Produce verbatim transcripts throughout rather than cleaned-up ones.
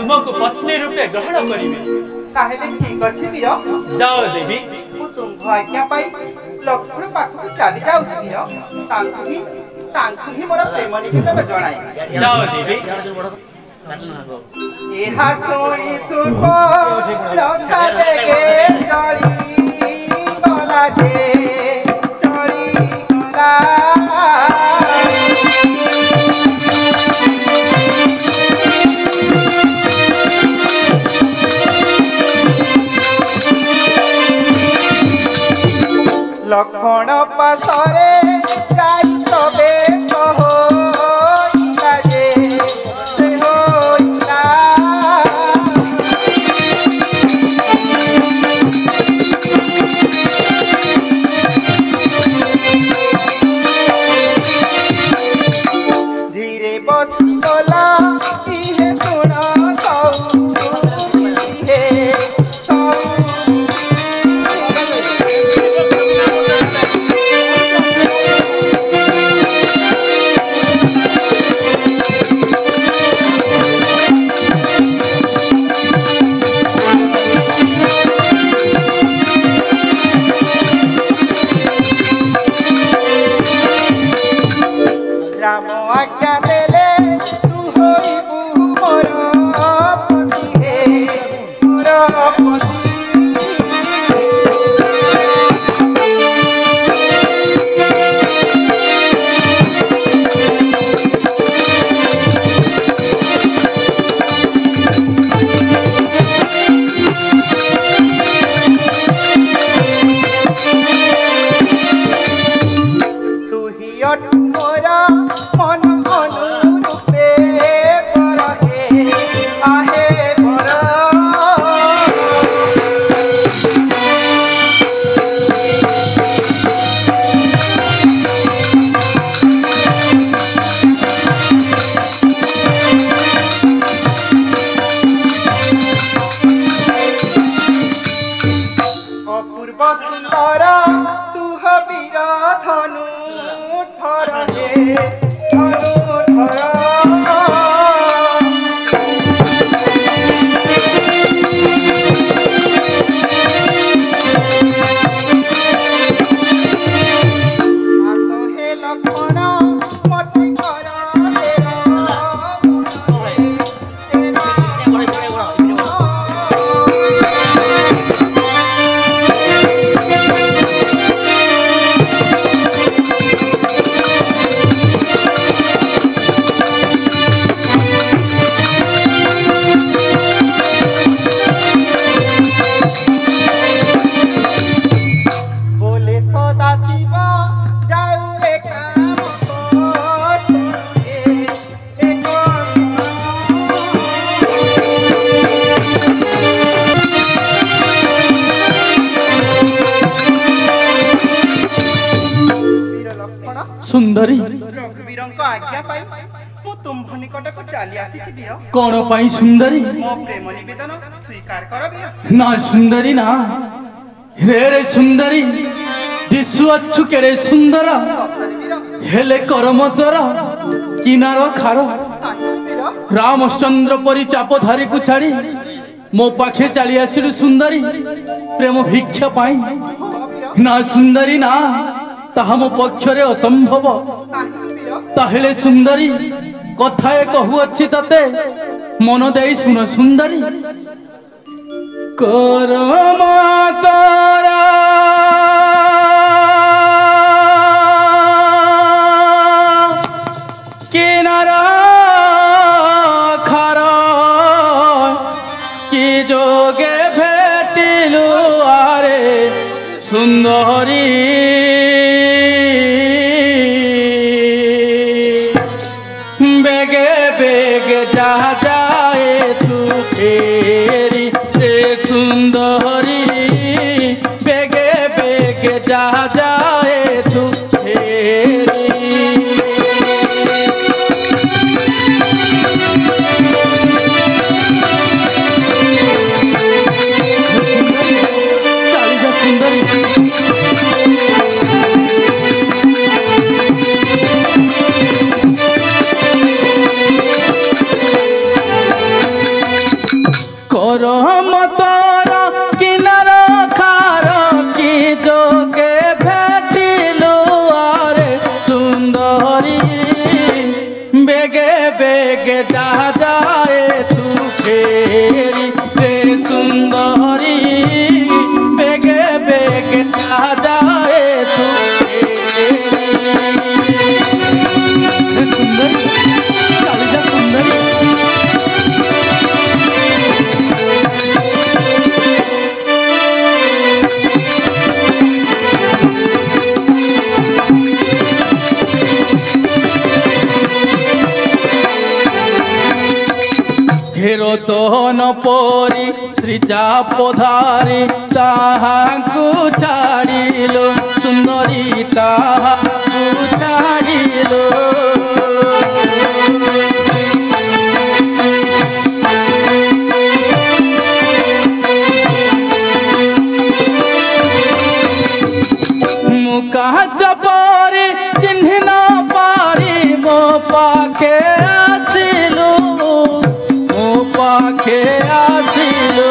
तुमको पत्नी रूपे ग्रहण करिवे। ताहेले ठीक अछि वीर। जाओ देवी। मु तुमको आज्ञा पाई लक्ष्मण पाखु चली जाउछि वीर। तांकु ही तांकु ही मोर प्रेम निवेदन जणाई। जाओ देवी। एहा सोनी सुप रखा देगे चली गला जे चली गला। लखन पासरे गाई सबे कहो इलाजे से हो इला। धीरे बसी गला इहे सुन सऊ इहे सऊ। राम आज्ञा देले तू होइबु मोर पति हे मोर पति। तू ही अटू मोरा मन अनुरूपे परहे आहे पर। अपूर्व सुंदर तू वीर धनु धर हे धनु धर। आस हे लखन मति कर बोले सदा शिव जाऊ रे काम कर एक वीर लक्ष्मण सुंदरी रघुवीरଙ୍କ आज्ञा पाई मु तुम निकट को चली आसी वीर। कौन पाई सुंदरी? मो प्रेम निवेदन स्वीकार कर वीर। ना सुंदरी ना रे रे सुंदरी दिशु अच्छु केड़े सुंदर हेले करम तोर किनार खार। रामचंद्र परी चापधारी को छाड़ी मो पाखे चली आसिलु सुंदरी प्रेम भिक्षा पाई। ना सुंदरी ना ताहा मो पक्षरे असंभव। ताहेले सुंदरी कथाए कहू अच्छी तते मन देई सुन सुंदरी। करम तोरा किनार खार कि जोगे भेटिलु आरे सुंदरी। बेगे बेगे जा जाए तू फेरी रे सुंदरी। बेगे बेगे जा जाए तू फेरी। चली जा सुंदरी। बेगे जा जाए तू फेरी रे सुंदरी बेगे बेगे जा जाए तू सुंदरी चली जा सुंदरी हेरो तो न परी श्रीजा पधारी ताहाकु छाड़िलो सुंदरी ताहाकु छाड़िलो मुका जपरी चिन्ह न पारी मो पाखे आसिलो मो पाखे आसिलो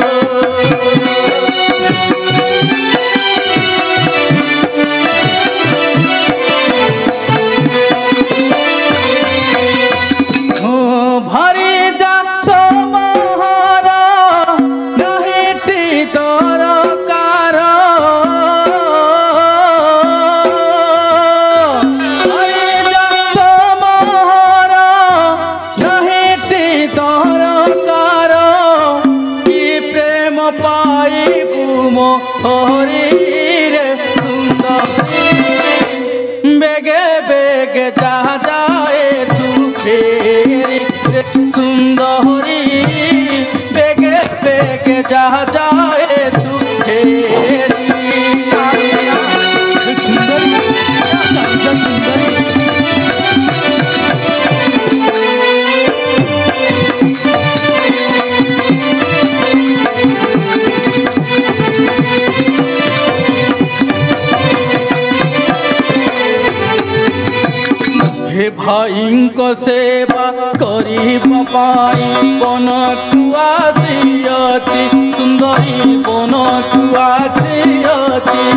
भारी जा समहर नहिटी दरकार भारी जा समहर नहिटी दरकार कि प्रेम पाइबु मो हरि रे सुंदरी बेगे बेगे जा जाए तू फेरी रे सुंदरी बेगे बेगे जा जाए तू फेरी सुंदरी सुंदरी हे भाई को सेवा करी पाई बन कुआसी सुंदरी बन कुआसी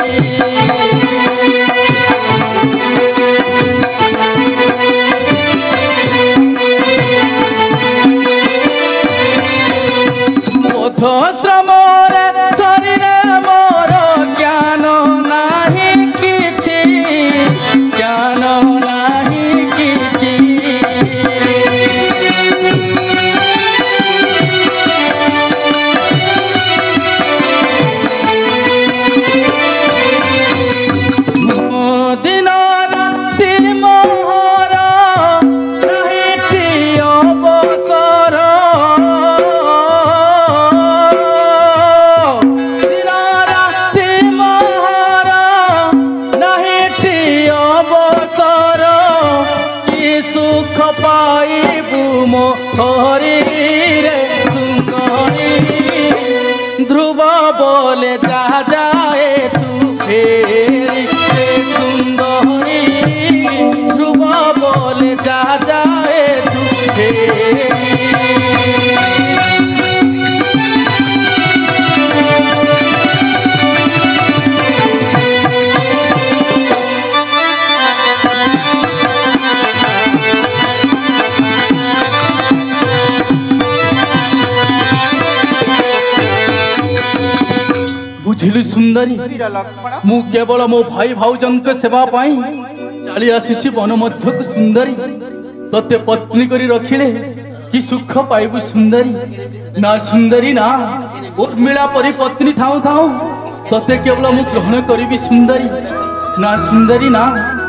पथ श्रमरे शरीर मोर ज्ञान नाही किछि ज्ञान नाही किछि दिन राति मोहर नाहिटी अवसर दिन राति मोहर नाहिटी अवसर कि सुख पाइबु मो हरि रे सुंदरी ध्रुव बोले जा जाए तू फेरी रे सुंदरी ध्रुव बोले जा जाए तू फेरी बुझिलु सुंदरी वीर लक्ष्मण मु केवल मो भाई भाउजन के सेवा पाई चली आसी वन मध्य को सुंदरी तते पत्नी करी रखिले कि सुख पाइबु सुंदरी ना सुंदरी ना उर्मिला परी पत्नी थाऊ थाऊ तते केवल मु ग्रहण करी सुंदरी ना सुंदरी ना